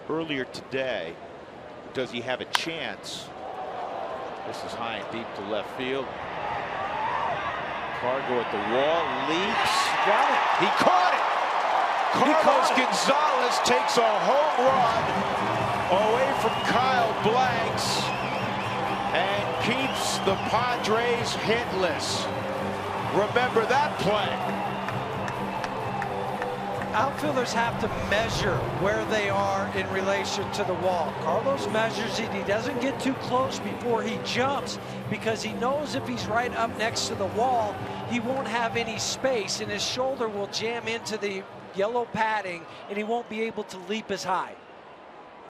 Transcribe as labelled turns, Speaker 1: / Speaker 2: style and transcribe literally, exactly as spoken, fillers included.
Speaker 1: earlier today. Does he have a chance? This is high and deep to left field. CarGo at the wall, leaps.
Speaker 2: Got it.
Speaker 1: He caught it. Carlos Gonzalez takes a home run away from Kyle Blanks and keeps the Padres hitless. Remember that play.
Speaker 2: Outfielders have to measure where they are in relation to the wall. Carlos measures it. He doesn't get too close before he jumps because he knows if he's right up next to the wall, he won't have any space and his shoulder will jam into the yellow padding and he won't be able to leap as high.